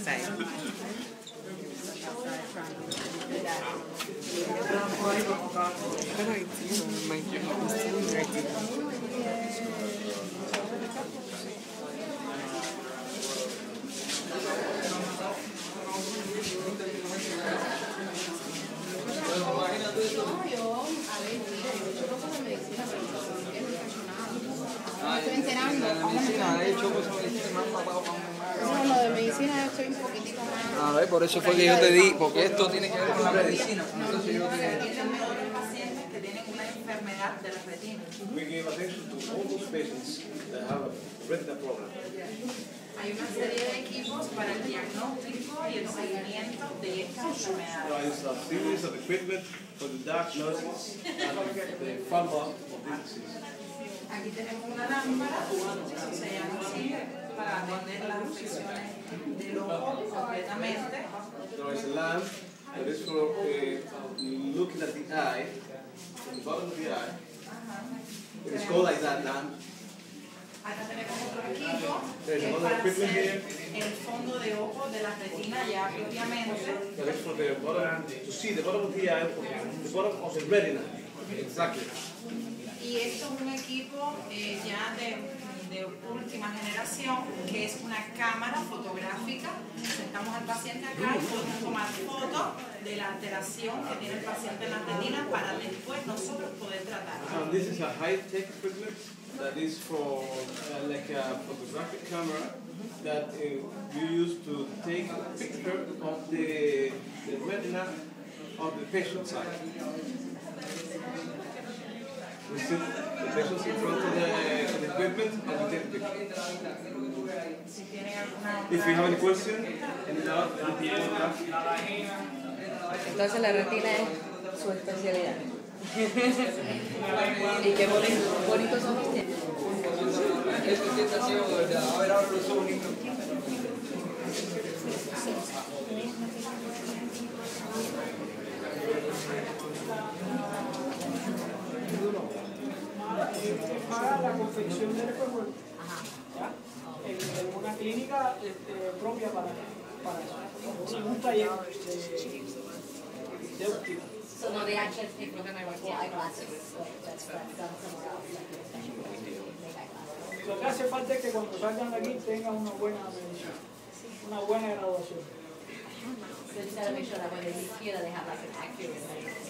outside. Good idea, my Estoy enterando. No, lo de medicina estoy un poquitico más. A ver, por eso fue que yo te di, porque esto tiene que ver con la medicina. Entonces yo te... pacientes que tienen una enfermedad de la retina. We give attention to all those patients that have a retina problem. Hay una serie de equipos para el diagnóstico y el seguimiento de estas enfermedades. There is a series of equipment for the diagnosis and the follow-up of this disease. Aquí tenemos una lámpara, eso se llama así, para atender las lesiones del ojo completamente. There is a lamp that is for looking at the eye, at the bottom of the eye. It's called like that lamp. Acá tenemos otro equipo There's que es another para equipment hacer here el fondo de ojo de la retina ya propiamente. that is for the bottom, to see the bottom of the eye, the bottom of the retina. Exactly. Y esto es un equipo ya de última generación, que es una cámara fotográfica. Sentamos al paciente acá y podemos tomar fotos de la alteración que tiene el paciente en la retina para después nosotros poder tratarlo. This is a high-tech equipment that is for like a photographic camera that you use to take a picture of the retina of the patient's eye. We sit the patients in front of the equipment and we take the picture. Si tienen alguna If you have any question, any doubt, anything you want to ask, Entonces la retina es su especialidad. Y qué bonitos ojos tiene. Esto sí está ciego, de verdad. A ver, ahora los ojos lindos. Para la confección del espejuelo, ¿ya? En una clínica propia para eso, sin un taller de óptica. So no, they actually take from my work eyeglasses. That's done somewhere else. Make eyeglasses. Lo que hace falta es que cuando salgan de aquí tengan una buena medición, una buena graduación. So you just gotta make sure that when they leave here, that they have like an accurate measurement.